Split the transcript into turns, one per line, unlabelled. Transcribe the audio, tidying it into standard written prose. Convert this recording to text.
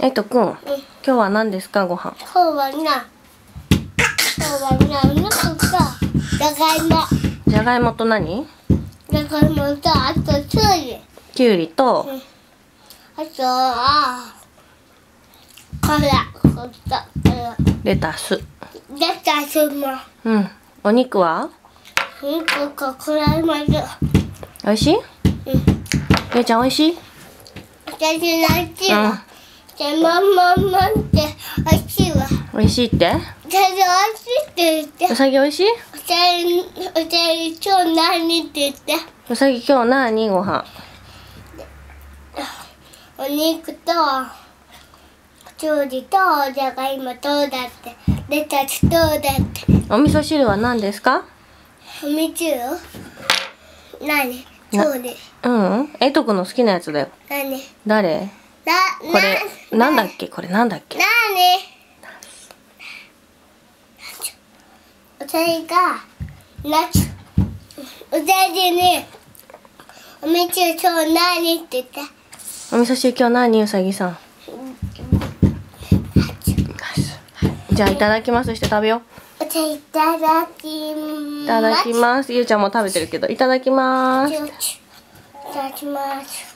えいとくん、今日は何ですか、ご飯。
今日はお肉とじゃがいも。
じゃがいもと何？
じゃがいもと、あときゅうり。
きゅうりと、
あと
レタス。
レタスも。
うん。お肉は？
お肉かくらいます。
おいしい？ゆうちゃんおいしい？
私の味は、っておいしいわ。
おいしいって？
私おいしいって言って。
うさぎおいしい？
おさぎ今日何って言って。
うさぎ今日何ご飯？
お肉ときゅうりとじゃがいもとだって、レタスとだって。
お味噌汁は何ですか？
お味噌？何？調理。
えいとくんの好きなやつだよ。
何？
誰？これなんだっけ？これなんだっけ？
何？おさぎがおさぎにお味噌今日何って言って。
お味噌汁今日何？うさぎさん。じゃあいただきますして食べよう。
いただきます。
いただきます。ゆうちゃんも食べてるけど、いただきます。
いただきます。